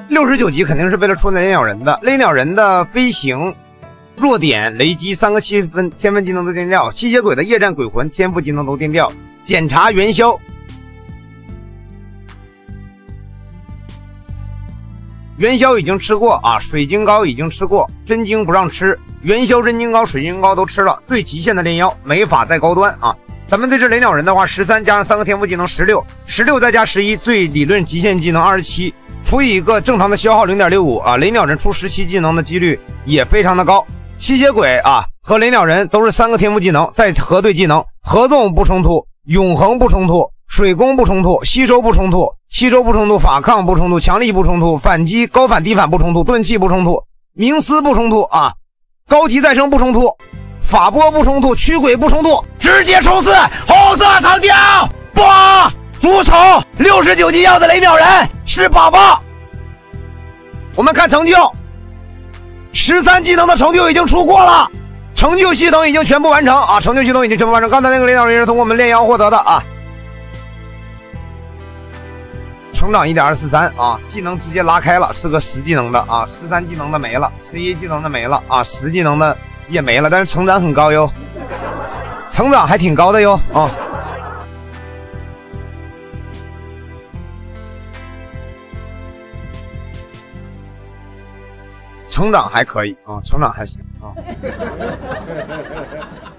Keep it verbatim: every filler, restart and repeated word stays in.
六十九级肯定是为了出雷鸟人的，雷鸟人的飞行、弱点、雷击三个七分天分技能都定掉，吸血鬼的夜战鬼魂天赋技能都定掉，检查元宵。元宵已经吃过啊，水晶膏已经吃过，真经不让吃，元宵、真经膏、水晶膏都吃了，最极限的炼妖没法再高端啊。咱们这只雷鸟人的话，十三加上三个天赋技能十六，十六再加十一，最理论极限技能二十七，除以一个正常的消耗 零点六五 啊，雷鸟人出十七技能的几率也非常的高。吸血鬼啊和雷鸟人都是三个天赋技能，再核对技能，合纵不冲突，永恒不冲突，水攻不冲突，吸收不冲突，吸收不冲突，反抗不冲突，强力不冲突，反击高反低反不冲突，钝器不冲突，冥思不冲突啊，高级再生不冲突，法波不冲突，驱鬼不冲突，直接冲刺红色长枪，哇！足丑六十九级要的雷鸟人是宝宝。我们看成就，十三技能的成就已经出过了，成就系统已经全部完成啊！成就系统已经全部完成。刚才那个雷鸟人是通过我们炼妖获得的啊。成长 一点二四三 啊，技能直接拉开了，是个十技能的啊，十三技能的没了，十一技能的没了啊，十技能的也没了，但是成长很高哟，成长还挺高的哟啊。成长还可以啊，成长还行啊。